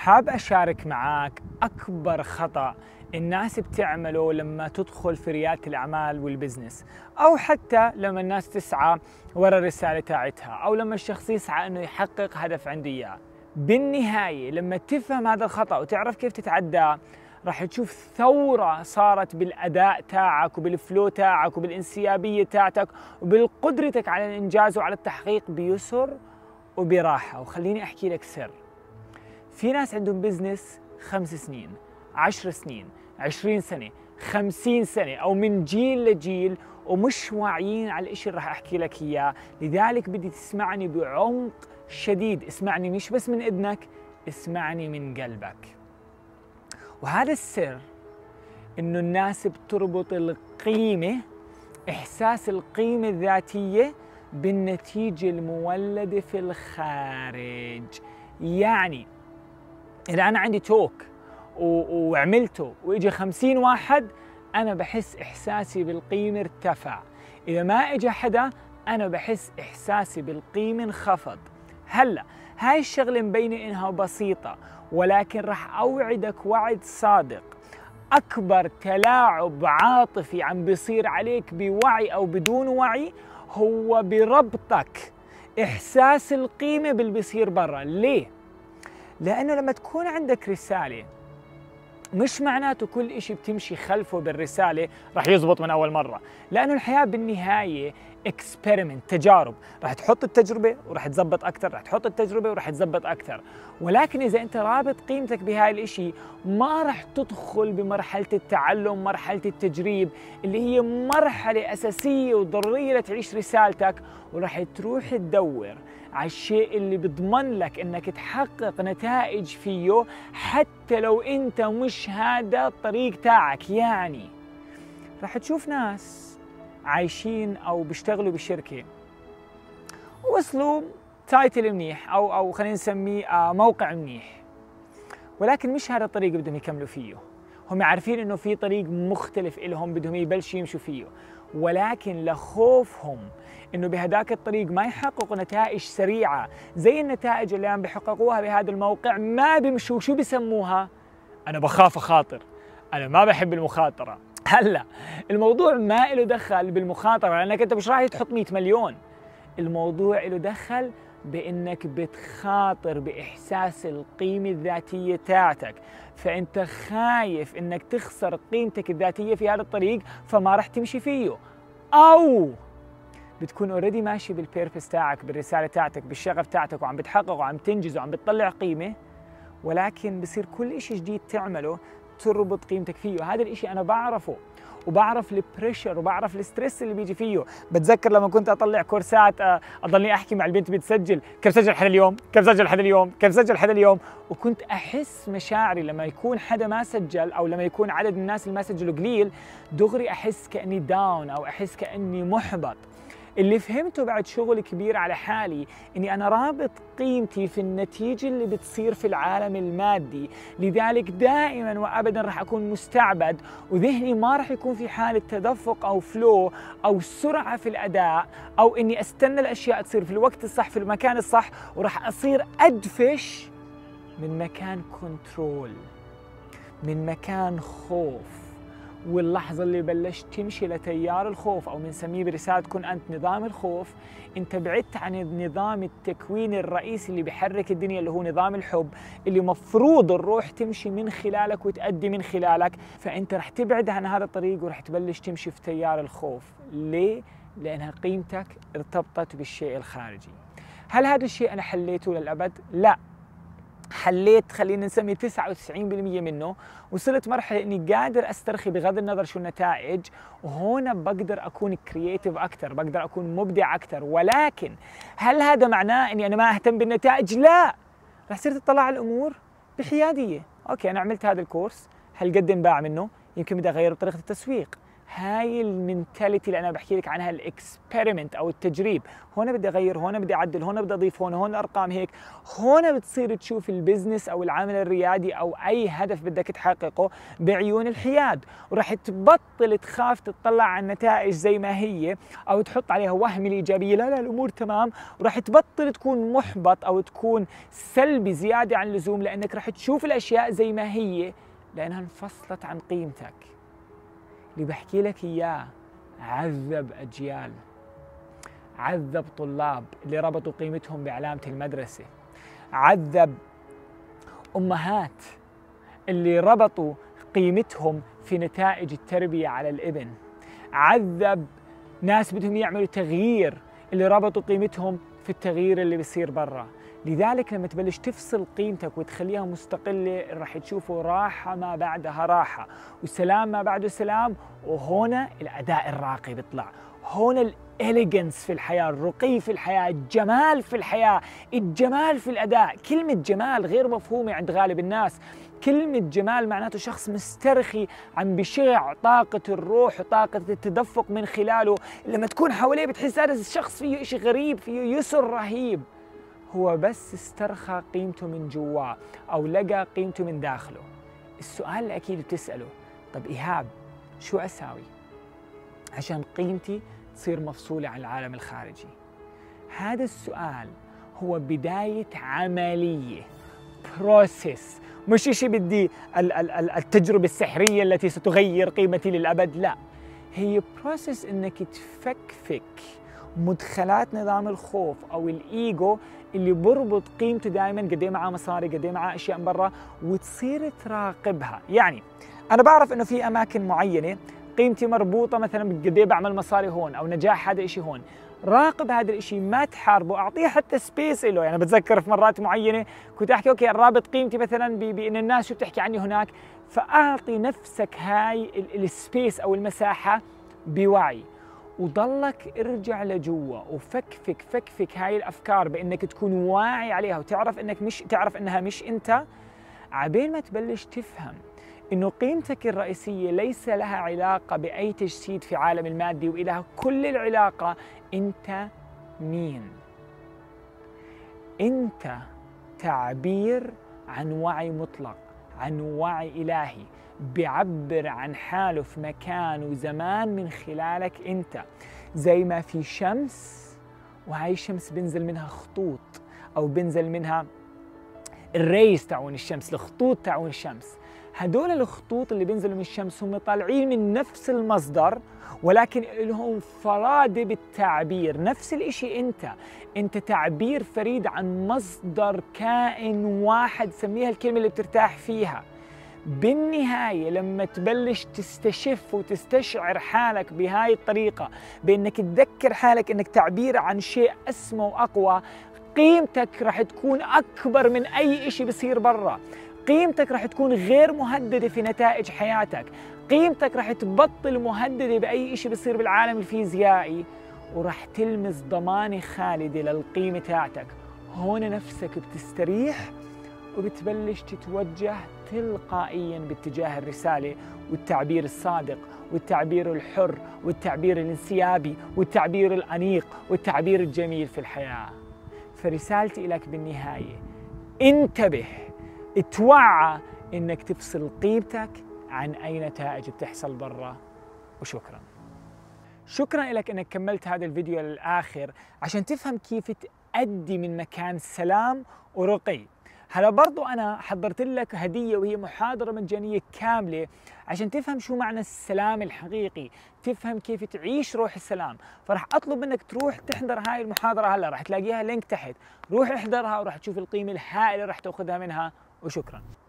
حاب أشارك معاك أكبر خطأ الناس بتعمله لما تدخل في ريادة الأعمال والبزنس، أو حتى لما الناس تسعى ورا الرسالة تاعتها، أو لما الشخص يسعى أنه يحقق هدف عنده إياه. بالنهاية لما تفهم هذا الخطأ وتعرف كيف تتعداه، راح تشوف ثورة صارت بالأداء تاعك وبالفلو تاعك وبالانسيابية تاعتك وبالقدرتك على الإنجاز وعلى التحقيق بيسر وبراحة. وخليني أحكي لك سر: في ناس عندهم بزنس 5 سنين، 10 سنين، 20 سنة، 50 سنة، أو من جيل لجيل، ومش واعيين على الإشي اللي راح أحكي لك إياه. لذلك بدي تسمعني بعمق شديد، اسمعني مش بس من إذنك، اسمعني من قلبك. وهذا السر إنه الناس بتربط القيمة، إحساس القيمة الذاتية، بالنتيجة المولدة في الخارج. يعني إذا أنا عندي توك وعملته وإجي 50 واحد، أنا بحس إحساسي بالقيمة ارتفع. إذا ما إجا حدا، أنا بحس إحساسي بالقيمة انخفض. هلأ هاي الشغلة مبينة إنها بسيطة، ولكن راح أوعدك وعد صادق: أكبر تلاعب عاطفي عم بيصير عليك بوعي أو بدون وعي هو بربطك إحساس القيمة باللي بيصير برا. ليه؟ لأنه لما تكون عندك رسالة، مش معناته كل إشي بتمشي خلفه بالرسالة رح يزبط من أول مرة، لأنه الحياة بالنهاية اكسبيرمنت، تجارب. رح تحط التجربة ورح تزبط أكثر، رح تحط التجربة ورح تزبط أكثر. ولكن إذا أنت رابط قيمتك بهاي الإشي، ما رح تدخل بمرحلة التعلم، مرحلة التجريب اللي هي مرحلة أساسية وضرورية لتعيش رسالتك، ورح تروح تدور على الشيء اللي بضمن لك انك تحقق نتائج فيه، حتى لو انت مش هذا الطريق تاعك. يعني رح تشوف ناس عايشين او بيشتغلوا بشركة ووصلوا تايتل منيح او خلينا نسميه موقع منيح، ولكن مش هذا الطريق بدهم يكملوا فيه. هم عارفين انه في طريق مختلف إلهم بدهم يبلشوا يمشوا فيه، ولكن لخوفهم انه بهداك الطريق ما يحققوا نتائج سريعة زي النتائج اللي عم بيحققوها بهذا الموقع، ما بيمشوا. شو بيسموها؟ انا بخاف اخاطر، انا ما بحب المخاطرة. هلا الموضوع ما له دخل بالمخاطرة، لانك انت مش راح تحط 100 مليون. الموضوع له دخل بانك بتخاطر باحساس القيمة الذاتية تاعتك، فانت خايف انك تخسر قيمتك الذاتية في هذا الطريق فما راح تمشي فيه، او بتكون اوريدي ماشي بالبيربس تاعك، بالرسالة تاعتك، بالشغف تاعتك، وعم بتحقق وعم تنجز وعم بتطلع قيمة، ولكن بصير كل إشي جديد تعمله تربط قيمتك فيه. هذا الإشي أنا بعرفه، وبعرف البريشر وبعرف الستريس اللي بيجي فيه. بتذكر لما كنت أطلع كورسات، أضلني أحكي مع البنت بتسجل كيف سجل حدا اليوم، كيف سجل حدا اليوم، كيف سجل حدا اليوم، وكنت أحس مشاعري لما يكون حدا ما سجل، أو لما يكون عدد الناس اللي ما سجلوا قليل، دغري أحس كأني داون أو أحس كأني محبط. اللي فهمته بعد شغل كبير على حالي اني انا رابط قيمتي في النتيجة اللي بتصير في العالم المادي، لذلك دائما وابدا راح اكون مستعبد، وذهني ما راح يكون في حالة تدفق او فلو او سرعة في الاداء، او اني استنى الاشياء تصير في الوقت الصح في المكان الصح، وراح اصير ادفش من مكان كنترول، من مكان خوف. واللحظة اللي بلشت تمشي لتيار الخوف، أو بنسميه برسالة كن أنت نظام الخوف، أنت بعدت عن النظام التكويني الرئيسي اللي بيحرك الدنيا، اللي هو نظام الحب، اللي مفروض الروح تمشي من خلالك وتأدي من خلالك. فأنت رح تبعد عن هذا الطريق ورح تبلش تمشي في تيار الخوف. ليه؟ لأنها قيمتك ارتبطت بالشيء الخارجي. هل هذا الشيء أنا حليته للأبد؟ لا، حليت خلينا نسمي 99% منه. وصلت مرحلة اني قادر استرخي بغض النظر شو النتائج، وهنا بقدر اكون كرييتيف اكثر، بقدر اكون مبدع اكثر. ولكن هل هذا معناه اني انا ما اهتم بالنتائج؟ لا، رح تصير تطلع على الامور بحيادية. اوكي، انا عملت هذا الكورس، هل قد انباع منه؟ يمكن بدي اغير طريقة التسويق، هاي المنتاليتي اللي انا بحكي لك عنها، الاكسبيرمنت او التجريب. هون بدي اغير، هون بدي اعدل، هون بدي اضيف، هون ارقام هيك. هون بتصير تشوف البزنس او العمل الريادي او اي هدف بدك تحققه بعيون الحياد، وراح تبطل تخاف تطلع على النتائج زي ما هي او تحط عليها وهم الايجابيه، لا الامور تمام، وراح تبطل تكون محبط او تكون سلبي زياده عن اللزوم، لانك راح تشوف الاشياء زي ما هي لانها انفصلت عن قيمتك. اللي بحكي لك اياه عذب اجيال، عذب طلاب اللي ربطوا قيمتهم بعلامة المدرسة، عذب امهات اللي ربطوا قيمتهم في نتائج التربية على الابن، عذب ناس بدهم يعملوا تغيير اللي ربطوا قيمتهم في التغيير اللي بيصير برا. لذلك لما تبلش تفصل قيمتك وتخليها مستقلة راح تشوفوا راحة ما بعدها راحة وسلام ما بعده سلام، وهنا الأداء الراقي بيطلع، هنا الإليجنس في الحياة، الرقي في الحياة، الجمال في الحياة، الجمال في الأداء. كلمة جمال غير مفهومة عند غالب الناس. كلمة جمال معناته شخص مسترخي عم بشع طاقة الروح وطاقة التدفق من خلاله، لما تكون حواليه بتحس هذا الشخص فيه إشي غريب، فيه يسر رهيب. هو بس استرخى قيمته من جواه أو لقى قيمته من داخله. السؤال اللي أكيد بتسأله، طب إيهاب شو أساوي عشان قيمتي تصير مفصولة عن العالم الخارجي؟ هذا السؤال هو بداية عملية، بروسيس، مش إشي بدي التجربة السحرية التي ستغير قيمتي للأبد، لا، هي بروسيس إنك تفكفك مدخلات نظام الخوف أو الإيجو اللي بربط قيمته دائما قد ايه معاه مصاري، قد ايه معاه اشياء من برا، وتصير تراقبها. يعني انا بعرف انه في اماكن معينه قيمتي مربوطه مثلا بقد ايه بعمل مصاري هون او نجاح هذا الشيء هون، راقب هذا الشيء، ما تحاربه، اعطيه حتى سبيس له. يعني بتذكر في مرات معينه كنت احكي اوكي رابط قيمتي مثلا بان الناس شو بتحكي عني هناك، فاعطي نفسك هاي السبيس او المساحه بوعي، وضلك ارجع لجوا وفكفك هاي الافكار بانك تكون واعي عليها وتعرف انك مش تعرف انها مش انت، عبين ما تبلش تفهم انه قيمتك الرئيسيه ليس لها علاقه باي تجسيد في عالم المادي، والها كل العلاقه انت مين. انت تعبير عن وعي مطلق، عن وعي الهي بيعبر عن حاله في مكان وزمان من خلالك انت. زي ما في شمس وهاي الشمس بنزل منها خطوط او بنزل منها الريز تاعون الشمس، الخطوط تاعون الشمس، هدول الخطوط اللي بينزلوا من الشمس هم طالعين من نفس المصدر ولكن لهم فرادة بالتعبير. نفس الاشي انت تعبير فريد عن مصدر كائن واحد، سميها الكلمة اللي بترتاح فيها. بالنهاية لما تبلش تستشف وتستشعر حالك بهاي الطريقة، بأنك تذكر حالك أنك تعبير عن شيء أسمى وأقوى، قيمتك رح تكون أكبر من أي إشي بصير برا. قيمتك رح تكون غير مهددة في نتائج حياتك، قيمتك رح تبطل مهددة بأي إشي بصير بالعالم الفيزيائي، ورح تلمس ضمانة خالدة للقيمة تاعتك. هون نفسك بتستريح وبتبلش تتوجه تلقائيا باتجاه الرسالة والتعبير الصادق والتعبير الحر والتعبير الانسيابي والتعبير الأنيق والتعبير الجميل في الحياة. فرسالتي لك بالنهاية، انتبه، اتوعى انك تفصل قيمتك عن اي نتائج بتحصل برا. وشكرا. شكرا لك انك كملت هذا الفيديو للآخر عشان تفهم كيف تأدي من مكان سلام ورقي. هلا برضو أنا حضرت لك هدية وهي محاضرة مجانية كاملة عشان تفهم شو معنى السلام الحقيقي، تفهم كيف تعيش روح السلام. فرح أطلب منك تروح تحضر هاي المحاضرة هلا، رح تلاقيها لينك تحت، روح احضرها ورح تشوف القيمة الهائلة رح تأخذها منها. وشكرا.